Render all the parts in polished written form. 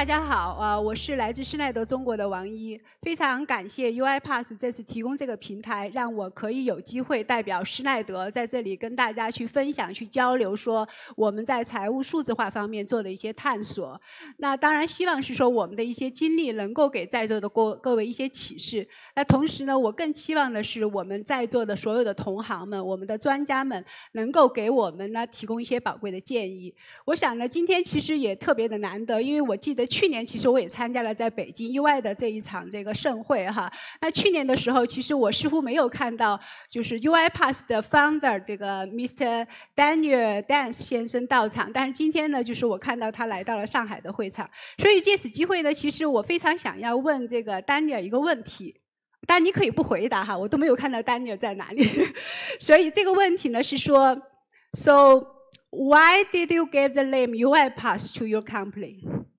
大家好，我是来自施耐德中国的王一，非常感谢 UiPath 这次提供这个平台，让我可以有机会代表施耐德在这里跟大家去分享、去交流，说我们在财务数字化方面做的一些探索。那当然希望是说我们的一些经历能够给在座的各位一些启示。那同时呢，我更期望的是我们在座的所有的同行们、我们的专家们能够给我们呢提供一些宝贵的建议。我想呢，今天其实也特别的难得，因为我记得去年其实我也参加了在北京 UI 的这一场这个盛会哈。那去年的时候，其实我似乎没有看到就是 UiPath 的 founder 这个 Mr. Daniel Dance 先生到场，但是今天呢，就是我看到他来到了上海的会场，所以借此机会呢，其实我非常想要问这个 Daniel 一个问题。当然你可以不回答哈，我都没有看到 Daniel 在哪里。所以这个问题呢是说 ，So why did you give the name UiPath to your company?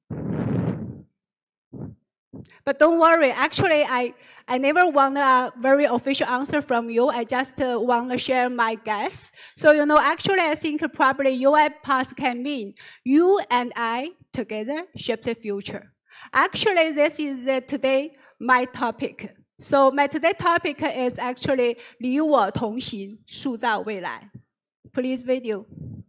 But don't worry, actually I never want a very official answer from you. I just want to share my guess. So actually I think probably UiPath can mean you and I together shape the future. Actually, this is today my topic. So my today topic is actually 与我同行，塑造未来。Please video.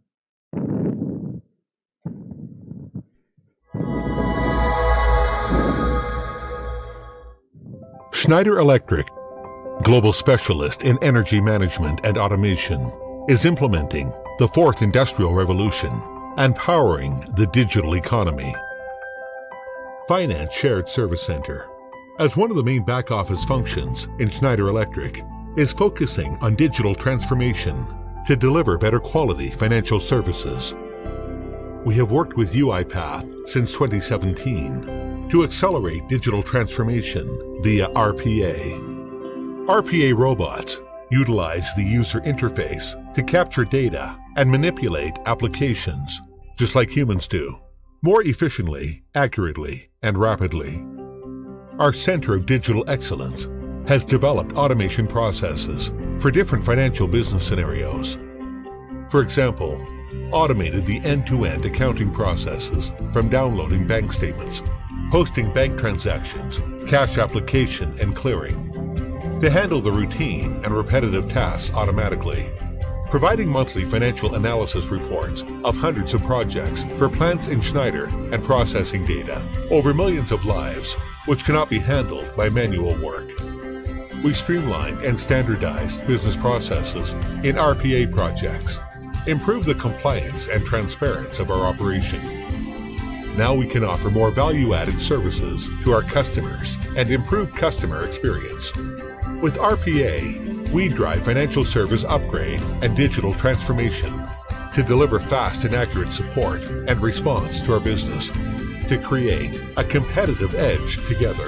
Schneider Electric, global specialist in energy management and automation, is implementing the fourth industrial revolution and powering the digital economy. Finance Shared Service Center, as one of the main back-office functions in Schneider Electric, is focusing on digital transformation to deliver better quality financial services. We have worked with UiPath since 2017 to accelerate digital transformation via RPA. RPA robots utilize the user interface to capture data and manipulate applications, just like humans do, more efficiently, accurately, and rapidly. Our Center of Digital Excellence has developed automation processes for different financial business scenarios. For example, automated the end-to-end accounting processes from downloading bank statements, hosting bank transactions, cash application and clearing, to handle the routine and repetitive tasks automatically, providing monthly financial analysis reports of hundreds of projects for plants in Schneider and processing data over millions of lives, which cannot be handled by manual work. We streamlined and standardized business processes in RPA projects, improve the compliance and transparency of our operation. Now we can offer more value-added services to our customers and improve customer experience. With RPA, we drive financial service upgrade and digital transformation to deliver fast and accurate support and response to our business, to create a competitive edge together.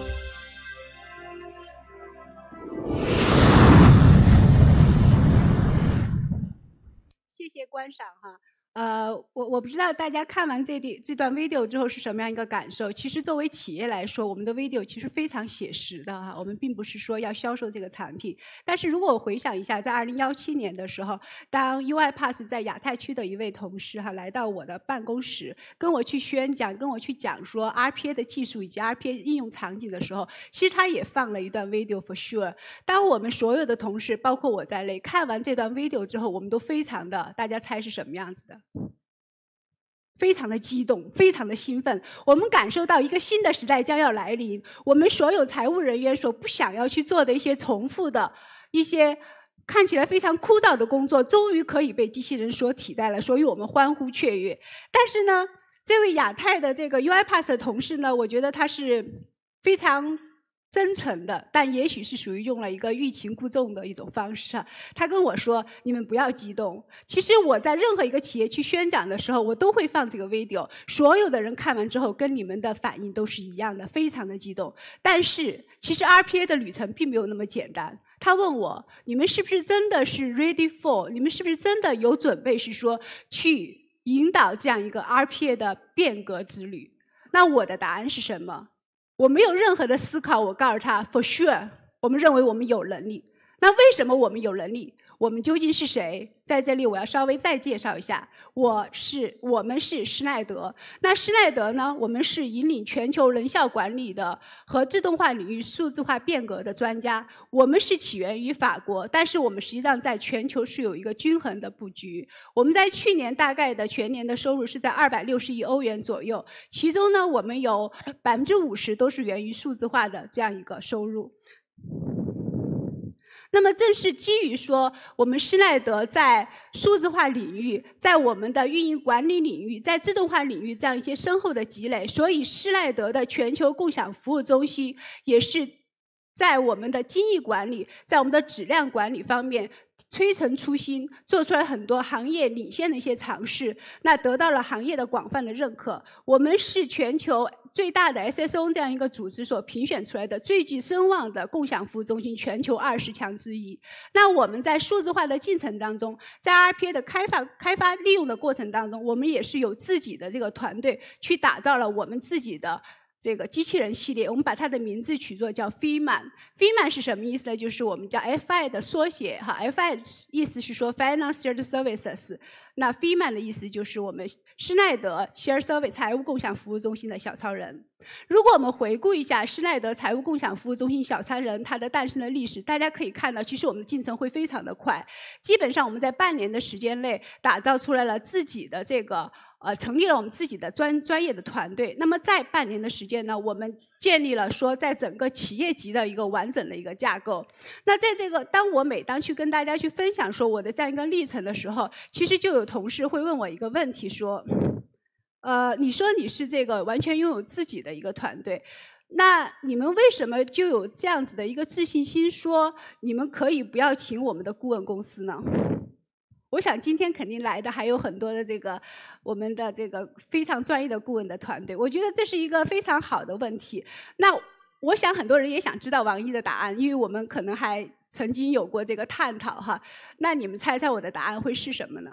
谢谢观赏哈。我不知道大家看完这段 video 之后是什么样一个感受。其实作为企业来说，我们的 video 其实非常写实的哈。我们并不是说要销售这个产品，但是如果我回想一下，在2017年的时候，当 UiPath 在亚太区的一位同事哈来到我的办公室，跟我去宣讲，跟我去讲说 RPA 的技术以及 RPA 应用场景的时候，其实他也放了一段 video for sure。当我们所有的同事，包括我在内，看完这段 video 之后，我们都非常的，大家猜是什么样子的？非常的激动，非常的兴奋，我们感受到一个新的时代将要来临，我们所有财务人员所不想要去做的一些重复的一些看起来非常枯燥的工作，终于可以被机器人所替代了，所以我们欢呼雀跃。但是呢，这位亚太的这个 UiPath 的同事呢，我觉得他是非常真诚的，但也许是属于用了一个欲擒故纵的一种方式。他跟我说：“你们不要激动。”其实我在任何一个企业去宣讲的时候，我都会放这个 video， 所有的人看完之后跟你们的反应都是一样的，非常的激动。但是其实 RPA 的旅程并没有那么简单。他问我：“你们是不是真的是 ready for？ 你们是不是真的有准备？是说去引导这样一个 RPA 的变革之旅？”那我的答案是什么？我没有任何的思考，我告诉他 for sure， 我们认为我们有能力。那为什么我们有能力？ 我们究竟是谁？在这里我要稍微再介绍一下，我们是施耐德。那施耐德呢，我们是引领全球人效管理的和自动化领域数字化变革的专家。我们是起源于法国，但是我们实际上在全球是有一个均衡的布局。我们在去年大概的全年的收入是在260亿欧元左右，其中呢，我们有50%都是源于数字化的这样一个收入。那么正是基于说，我们施耐德在数字化领域，在我们的运营管理领域，在自动化领域这样一些深厚的积累，所以施耐德的全球共享服务中心也是在我们的精益管理，在我们的质量管理方面推陈出新，做出来很多行业领先的一些尝试，那得到了行业的广泛的认可。我们是全球最大的 SSO 这样一个组织所评选出来的最具声望的共享服务中心全球20强之一。那我们在数字化的进程当中，在 RPA 的开发利用的过程当中，我们也是有自己的这个团队去打造了我们自己的这个机器人系列，我们把它的名字取作叫 FIMAN。FIMAN 是什么意思呢？就是我们叫 FI 的缩写哈 ，FI 意思是说 Finance Shared Services， 那 FIMAN 的意思就是我们施耐德 Shared Service 财务共享服务中心的小超人。如果我们回顾一下施耐德财务共享服务中心小超人它的诞生的历史，大家可以看到，其实我们的进程会非常的快，基本上我们在半年的时间内打造出来了自己的这个成立了我们自己的专业的团队。那么在半年的时间呢，我们建立了说在整个企业级的一个完整的一个架构。那在这个当我每当去跟大家去分享说我的这样一个历程的时候，其实就有同事会问我一个问题说，你说你是这个完全拥有自己的一个团队，那你们为什么就有这样子的一个自信心说你们可以不要请我们的顾问公司呢？我想今天肯定来的还有很多的这个我们的这个非常专业的顾问的团队，我觉得这是一个非常好的问题。那我想很多人也想知道王一的答案，因为我们可能还曾经有过这个探讨哈。那你们猜猜我的答案会是什么呢？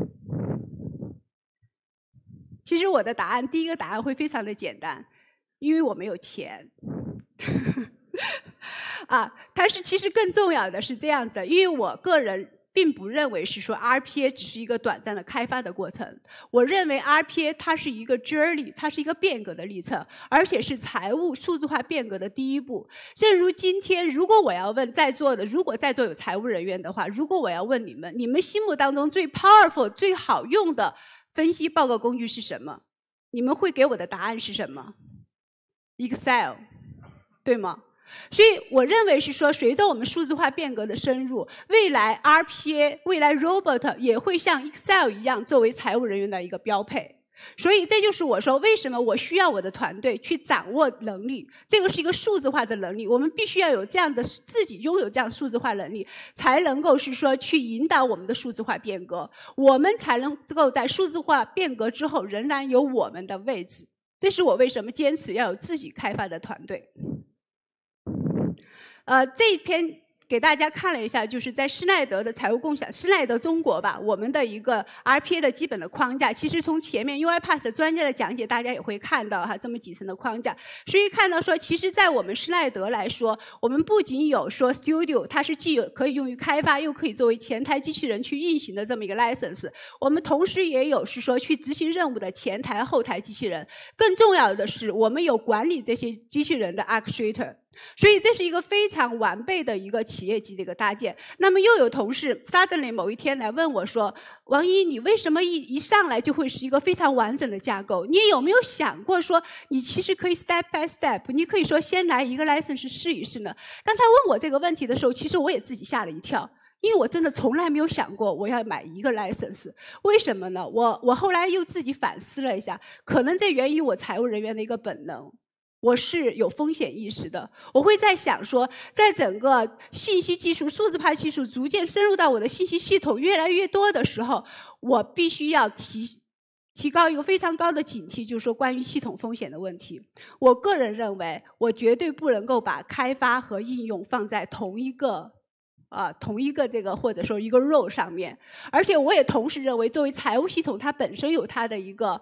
其实我的答案，第一个答案会非常的简单，因为我没有钱。但是其实更重要的是这样子的，因为我个人并不认为是说 RPA 只是一个短暂的开发的过程，我认为 RPA 它是一个 journey， 它是一个变革的历程，而且是财务数字化变革的第一步。正如今天，如果我要问在座的，如果在座有财务人员的话，如果我要问你们，你们心目当中最 powerful 最好用的分析报告工具是什么？你们会给我的答案是什么？ Excel， 对吗？所以我认为是说，随着我们数字化变革的深入，未来 RPA、未来 Robot 也会像 Excel 一样作为财务人员的一个标配。所以这就是我说为什么我需要我的团队去掌握能力，这个是一个数字化的能力，我们必须要有这样的自己拥有这样数字化能力，才能够是说去引导我们的数字化变革，我们才能够在数字化变革之后仍然有我们的位置。这是我为什么坚持要有自己开发的团队。这一篇给大家看了一下，就是在施耐德的财务共享，施耐德中国吧，我们的一个 RPA 的基本的框架。其实从前面 UiPath 专家的讲解，大家也会看到哈，这么几层的框架。所以看到说，其实在我们施耐德来说，我们不仅有说 Studio， 它是既有可以用于开发，又可以作为前台机器人去运行的这么一个 license。我们同时也有是说去执行任务的前台、后台机器人。更重要的是，我们有管理这些机器人的 Actuator。所以这是一个非常完备的一个企业级的一个搭建。那么又有同事 suddenly 某一天来问我说，王一，你为什么一上来就会是一个非常完整的架构？你有没有想过说，你其实可以 step by step， 你可以说先来一个 license 试一试呢？当他问我这个问题的时候，其实我也自己吓了一跳。因为我真的从来没有想过我要买一个 license， 为什么呢？我后来又自己反思了一下，可能这源于我财务人员的一个本能。我是有风险意识的，我会在想说，在整个信息技术、数字化技术逐渐深入到我的信息系统越来越多的时候，我必须要提高一个非常高的警惕，就是说关于系统风险的问题。我个人认为，我绝对不能够把开发和应用放在同一个这个或者说一个 role 上面，而且我也同时认为，作为财务系统，它本身有它的一个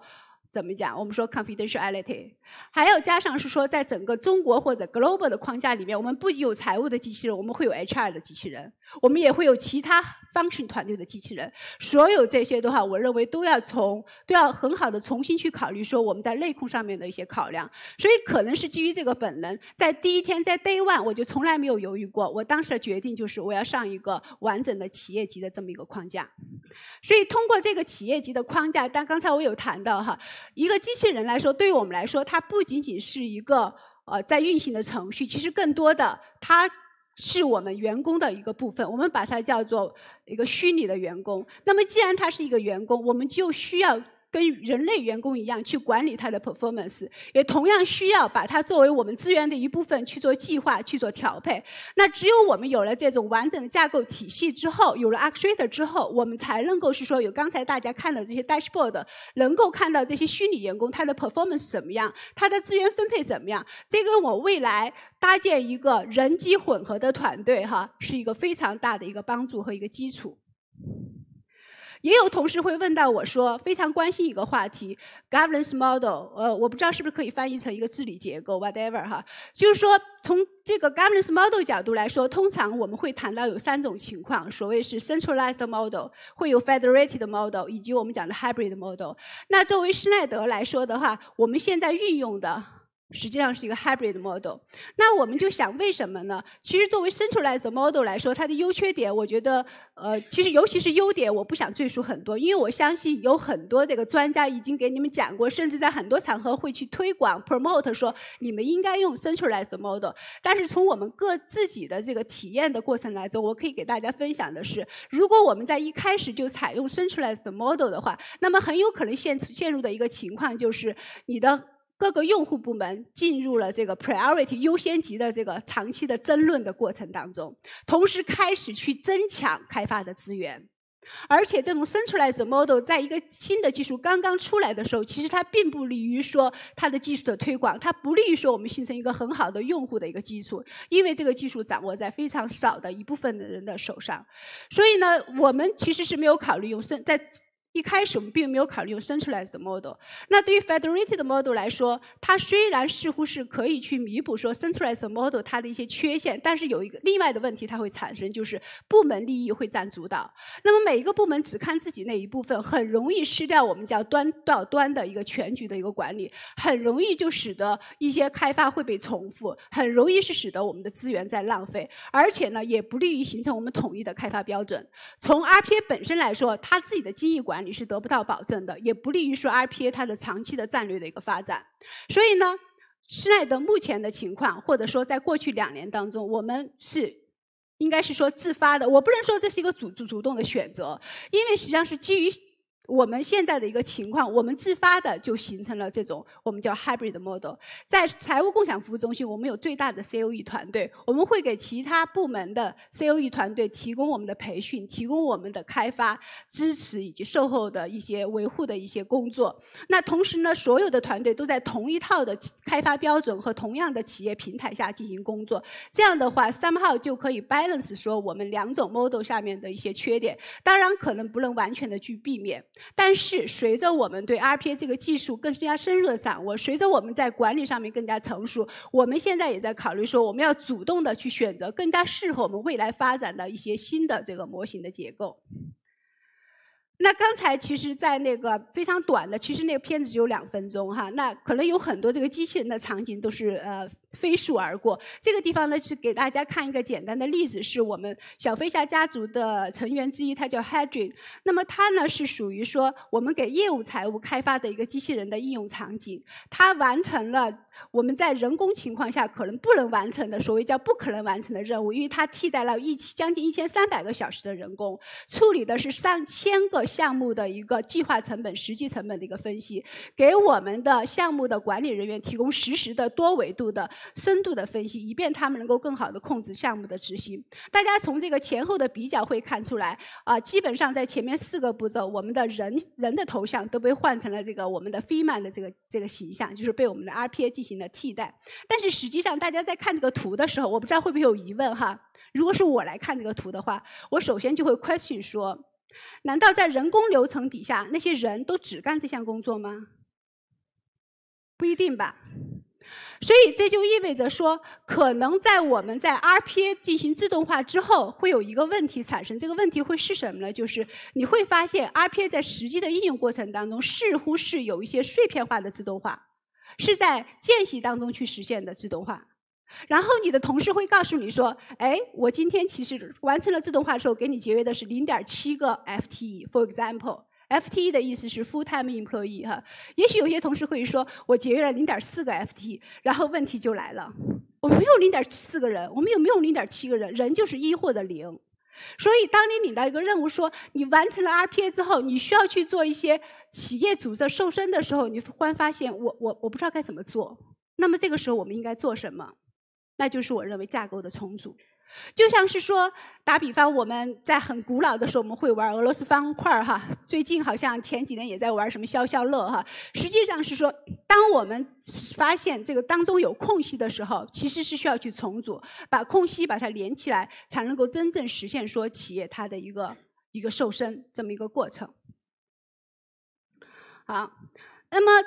怎么讲？我们说 confidentiality， 还有加上是说，在整个中国或者 global 的框架里面，我们不仅有财务的机器人，我们会有 HR 的机器人，我们也会有其他 function 团队的机器人。所有这些的话，我认为都要很好的重新去考虑说我们在内控上面的一些考量。所以可能是基于这个本能，在第一天在 day one 我就从来没有犹豫过，我当时的决定就是我要上一个完整的企业级的这么一个框架。所以通过这个企业级的框架，但刚才我有谈到哈，一个机器人来说，对于我们来说，它不仅仅是一个在运行的程序，其实更多的它是我们员工的一个部分，我们把它叫做一个虚拟的员工。那么既然它是一个员工，我们就需要跟人类员工一样去管理它的 performance， 也同样需要把它作为我们资源的一部分去做计划、去做调配。那只有我们有了这种完整的架构体系之后，有了 actuator 之后，我们才能够是说有刚才大家看的这些 dashboard， 能够看到这些虚拟员工它的 performance 怎么样，它的资源分配怎么样。这跟我未来搭建一个人机混合的团队是一个非常大的一个帮助和一个基础。也有同事会问到我说，非常关心一个话题 governance model， 我不知道是不是可以翻译成一个治理结构 whatever 就是说从这个 governance model 角度来说，通常我们会谈到有3种情况，所谓是 centralized model， 会有 federated model， 以及我们讲的 hybrid model。那作为施耐德来说的话，我们现在运用的实际上是一个 hybrid model。那我们就想为什么呢？其实作为 centralized model 来说，它的优缺点，我觉得其实尤其是优点，我不想赘述很多，因为我相信有很多这个专家已经给你们讲过，甚至在很多场合会去推广 promote 说你们应该用 centralized model。但是从我们自己的这个体验的过程来中，我可以给大家分享的是，如果我们在一开始就采用 centralized model 的话，那么很有可能陷入的一个情况就是你的各个用户部门进入了这个 priority 优先级的这个长期的争论的过程当中，同时开始去争抢开发的资源。而且这种 centralized model 在一个新的技术刚刚出来的时候，其实它并不利于说它的技术的推广，它不利于说我们形成一个很好的用户的一个基础，因为这个技术掌握在非常少的一部分的人的手上。所以呢，我们其实是没有考虑用一开始我们并没有考虑用 centralized model。那对于 federated model 来说，它虽然似乎是可以去弥补说 centralized model 它的一些缺陷，但是有一个另外的问题它会产生，就是部门利益会占主导。那么每一个部门只看自己那一部分，很容易失掉我们叫端到端的一个全局的一个管理，很容易就使得一些开发会被重复，很容易是使得我们的资源在浪费，而且呢也不利于形成我们统一的开发标准。从 RPA 本身来说，它自己的精益管理是得不到保证的，也不利于说 RPA 它的长期的战略的一个发展。所以呢，施耐德目前的情况，或者说在过去2年当中，我们应该是说自发的，我不能说这是一个主动的选择，因为实际上是基于我们现在的一个情况，我们自发的就形成了这种我们叫 hybrid model。在财务共享服务中心，我们有最大的 COE 团队，我们会给其他部门的 COE 团队提供我们的培训，提供我们的开发支持以及售后的一些维护的一些工作。那同时呢，所有的团队都在同一套的开发标准和同样的企业平台下进行工作。这样的话 somehow 就可以 balance 说我们2种 model 下面的一些缺点，当然可能不能完全的去避免。但是随着我们对 RPA 这个技术更加深入的掌握，随着我们在管理上面更加成熟，我们现在也在考虑说我们要主动的去选择更加适合我们未来发展的一些新的这个模型的结构。那刚才其实在那个非常短的，其实那个片子只有2分钟那可能有很多这个机器人的场景都是飞速而过。这个地方呢是给大家看一个简单的例子，是我们小飞侠家族的成员之一，他叫 Hadrian。那么他呢是属于说我们给业务财务开发的一个机器人的应用场景，他完成了我们在人工情况下可能不能完成的所谓叫不可能完成的任务，因为它替代了将近1300个小时的人工，处理的是上千个项目的一个计划成本、实际成本的一个分析，给我们的项目的管理人员提供实时的多维度的深度的分析，以便他们能够更好的控制项目的执行。大家从这个前后的比较会看出来基本上在前面4个步骤，我们的人的头像都被换成了这个我们的 Feynman 的这个形象，就是被我们的 RPA 进行了替代。但是实际上大家在看这个图的时候，我不知道会不会有疑问如果是我来看这个图的话，我首先就会 question 说，难道在人工流程底下那些人都只干这项工作吗？ 不一定吧。所以这就意味着说，可能我们在 RPA 进行自动化之后，会有一个问题产生。这个问题会是什么呢？就是你会发现 RPA 在实际的应用过程当中，似乎是有一些碎片化的自动化，是在间隙当中去实现的自动化。然后你的同事会告诉你说，哎，我今天其实完成了自动化之后，给你节约的是0.7个 FTE。For example。FTE 的意思是 full-time employee 哈，也许有些同事会说，我节约了0.4个 FTE， 然后问题就来了，我们没有0.4个人，我们有没有0.7个人？人就是1或者0。所以当你领到一个任务说，你完成了 RPA 之后，你需要去做一些企业组织瘦身的时候，你忽然发现我不知道该怎么做。那么这个时候我们应该做什么？那就是我认为架构的重组。就像是说，打比方，我们在很古老的时候，我们会玩俄罗斯方块哈。最近好像前几年也在玩什么消消乐哈。实际上是说，当我们发现这个当中有空隙的时候，其实是需要去重组，把空隙把它连起来，才能够真正实现说企业它的一个瘦身这么一个过程。好，那么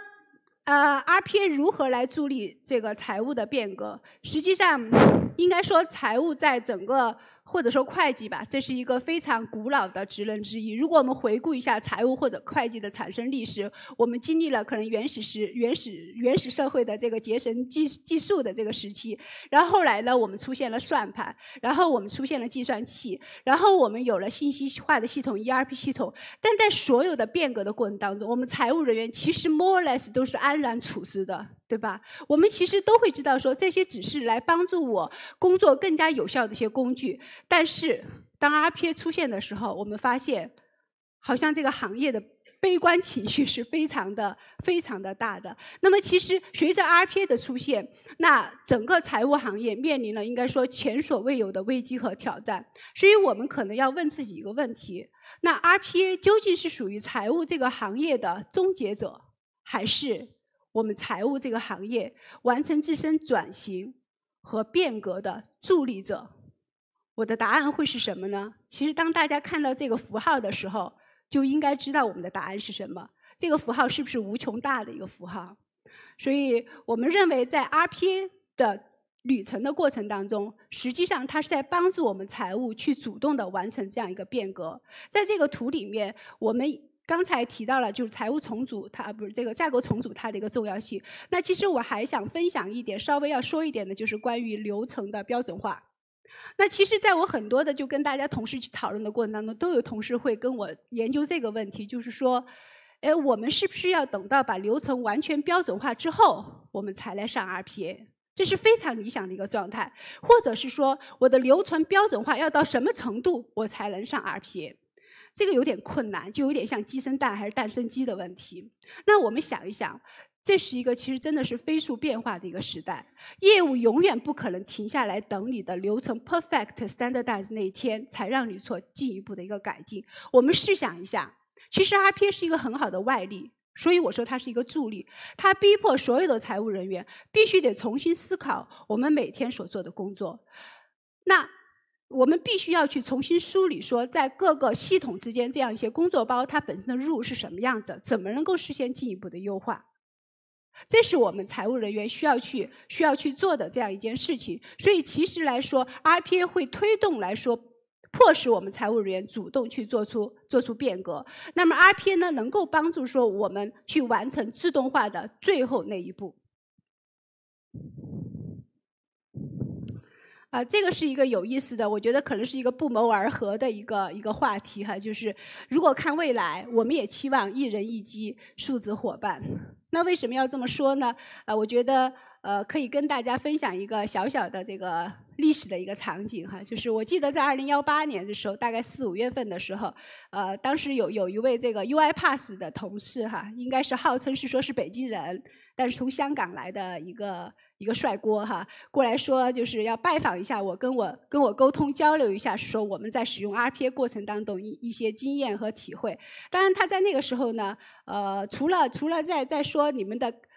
RPA 如何来助力这个财务的变革？实际上，应该说财务在整个或者说会计吧，这是一个非常古老的职能之一。如果我们回顾一下财务或者会计的产生历史，我们经历了可能原始社会的这个结绳计数的这个时期，然后后来呢，我们出现了算盘，然后我们出现了计算器，然后我们有了信息化的系统 ERP 系统。但在所有的变革的过程当中，我们财务人员其实 more or less 都是安然处之的，对吧？我们其实都会知道说，这些只是来帮助我工作更加有效的一些工具。但是当 RPA 出现的时候，我们发现好像这个行业的悲观情绪是非常的大的。那么其实随着 RPA 的出现，那整个财务行业面临了应该说前所未有的危机和挑战。所以我们可能要问自己一个问题，那 RPA 究竟是属于财务这个行业的终结者，还是我们财务这个行业完成自身转型和变革的助力者？我的答案会是什么呢？其实当大家看到这个符号的时候，就应该知道我们的答案是什么。这个符号是不是无穷大的一个符号？所以我们认为在 RPA 的旅程的过程当中，实际上它是在帮助我们财务去主动的完成这样一个变革。在这个图里面，我们刚才提到了就是财务重组，它不是这个架构重组它的一个重要性。那其实我还想分享一点，稍微要说一点的就是关于流程的标准化。那其实在我很多的就跟大家同事去讨论的过程当中，都有同事会跟我研究这个问题，就是说，我们是不是要等到把流程完全标准化之后，我们才来上 RPA？ 这是非常理想的一个状态。或者是说，我的流程标准化要到什么程度，我才能上 RPA？ 这个有点困难，就有点像鸡生蛋还是蛋生鸡的问题。那我们想一想，这是一个其实真的是飞速变化的一个时代，业务永远不可能停下来等你的流程 perfect standardize 那一天才让你做进一步的一个改进。我们试想一下，其实 RPA 是一个很好的外力，所以我说它是一个助力，它逼迫所有的财务人员必须得重新思考我们每天所做的工作。那我们必须要去重新梳理说，在各个系统之间这样一些工作包它本身的 rule 是什么样子的，怎么能够实现进一步的优化。这是我们财务人员需要去做的这样一件事情。所以其实来说 RPA 会推动来说迫使我们财务人员主动去做出变革。那么 RPA 呢，能够帮助说我们去完成自动化的最后那一步。这个是一个有意思的，我觉得可能是一个不谋而合的一个话题哈，就是如果看未来，我们也期望一人一机数字伙伴。那为什么要这么说呢？我觉得可以跟大家分享一个小小的这个历史的一个场景哈，就是我记得在2018年的时候，大概4、5月份的时候，当时有一位这个 UiPath 的同事哈，应该是号称是说是北京人，但是从香港来的一个帅锅哈，过来说就是要拜访一下我，跟我沟通交流一下，说我们在使用 RPA 过程当中一些经验和体会。当然他在那个时候呢，除了在说你们的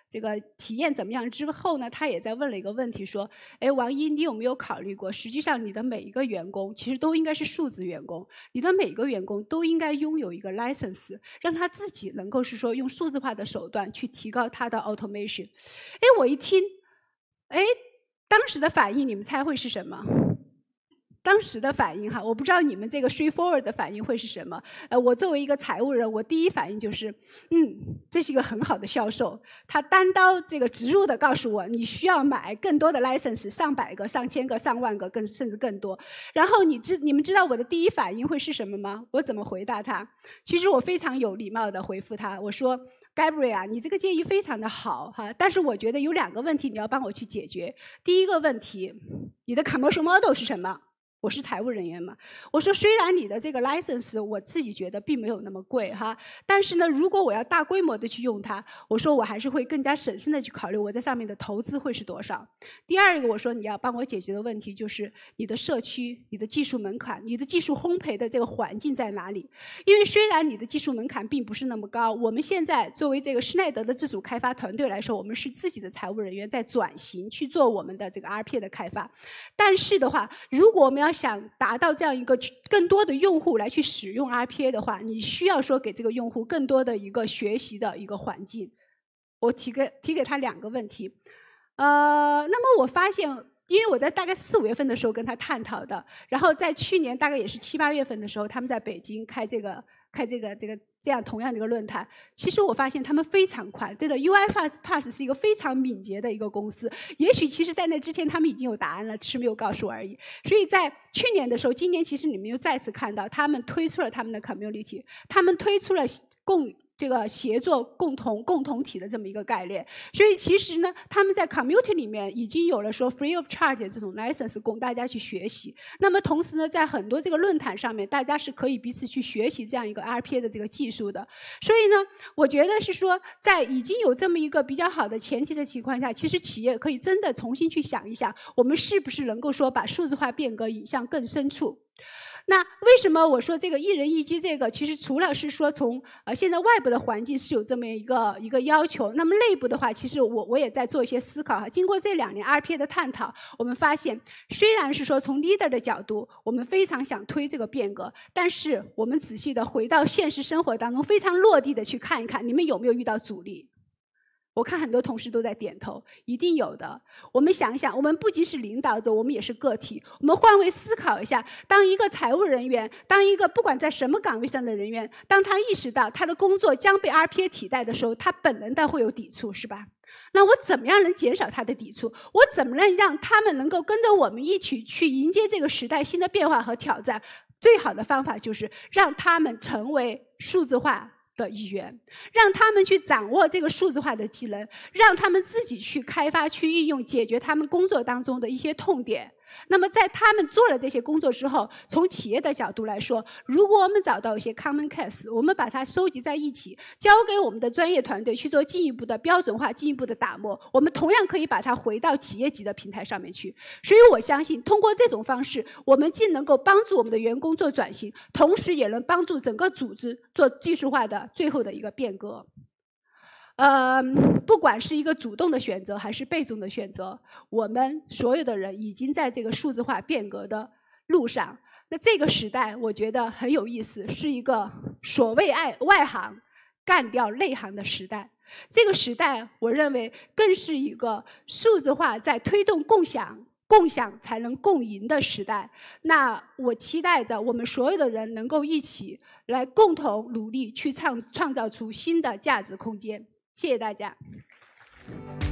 这个体验怎么样之后呢，他也在问了一个问题，说：“哎，王一，你有没有考虑过，实际上你的每一个员工其实都应该是数字员工，你的每个员工都应该拥有一个 license， 让他自己能够是说用数字化的手段去提高他的 automation。”哎，我一听，哎，当时的反应你们猜会是什么？当时的反应哈，我不知道你们这个 straightforward 的反应会是什么。我作为一个财务人，我第一反应就是，这是一个很好的销售，他单刀这个直入的告诉我，你需要买更多的 license， 上百个、上千个、上万个，甚至更多。然后你们知道我的第一反应会是什么吗？我怎么回答他？其实我非常有礼貌的回复他，我说：“Gabriel，你这个建议非常的好哈，但是我觉得有2个问题你要帮我去解决。第一个问题，你的 commercial model 是什么？”我是财务人员嘛，我说虽然你的这个 license 我自己觉得并没有那么贵哈，但是呢，如果我要大规模的去用它，我说我还是会更加审慎的去考虑我在上面的投资会是多少。第二个，我说你要帮我解决的问题就是你的社区、你的技术门槛、你的技术烘焙的这个环境在哪里？因为虽然你的技术门槛并不是那么高，我们现在作为这个施耐德的自主开发团队来说，我们是自己的财务人员在转型去做我们的这个 RPA 的开发。但是的话，如果我们要想达到这样一个更多的用户来去使用 RPA 的话，你需要说给这个用户更多的一个学习的一个环境。我提给他2个问题，那么我发现，因为我在大概4、5月份的时候跟他探讨的，然后在去年大概也是7、8月份的时候，他们在北京开这样同样的一个论坛，其实我发现他们非常快。对的 ，UiPath 是一个非常敏捷的一个公司。也许其实在那之前他们已经有答案了，只是没有告诉我而已。所以在去年的时候，今年其实你们又再次看到他们推出了他们的 community， 他们推出了这个协作共同体的这么一个概念，所以其实呢，他们在 community 里面已经有了说 free of charge 的这种 license 供大家去学习。那么同时呢，在很多这个论坛上面，大家是可以彼此去学习这样一个 RPA 的这个技术的。所以呢，我觉得是说，在已经有这么一个比较好的前提的情况下，其实企业可以真的重新去想一想，我们是不是能够说把数字化变革引向更深处。那为什么我说这个一人一机这个，其实除了是说从现在外部的环境是有这么一个要求，那么内部的话，其实我也在做一些思考哈。经过这2年 RPA 的探讨，我们发现虽然是说从 leader 的角度，我们非常想推这个变革，但是我们仔细的回到现实生活当中，非常落地的去看一看，你们有没有遇到阻力？我看很多同事都在点头，一定有的。我们想一想，我们不仅是领导者，我们也是个体。我们换位思考一下，当一个财务人员，当一个不管在什么岗位上的人员，当他意识到他的工作将被 RPA 替代的时候，他本能的会有抵触，是吧？那我怎么样能减少他的抵触？我怎么能让他们能够跟着我们一起去迎接这个时代新的变化和挑战？最好的方法就是让他们成为数字化的一员，让他们去掌握这个数字化的技能，让他们自己去开发、去运用，解决他们工作当中的一些痛点。那么在他们做了这些工作之后，从企业的角度来说，如果我们找到一些 common case， 我们把它收集在一起，交给我们的专业团队去做进一步的标准化、进一步的打磨，我们同样可以把它回到企业级的平台上面去。所以我相信，通过这种方式，我们既能够帮助我们的员工做转型，同时也能帮助整个组织做技术化的最后的一个变革。不管是一个主动的选择还是被动的选择，我们所有的人已经在这个数字化变革的路上。那这个时代我觉得很有意思，是一个所谓外行干掉内行的时代。这个时代我认为更是一个数字化在推动共享才能共赢的时代。那我期待着我们所有的人能够一起来共同努力去创造出新的价值空间。谢谢大家。